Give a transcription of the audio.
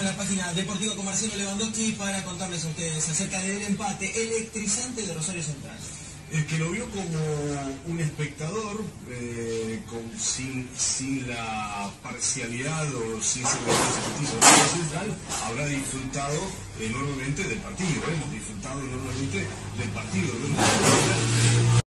la página deportiva con Marcelo Lewandowski para contarles a ustedes acerca del empate electrizante de Rosario Central. El que lo vio como un espectador, sin la parcialidad o sin ser justicia de Rosario Central, habrá disfrutado enormemente del partido. Hemos disfrutado enormemente del partido.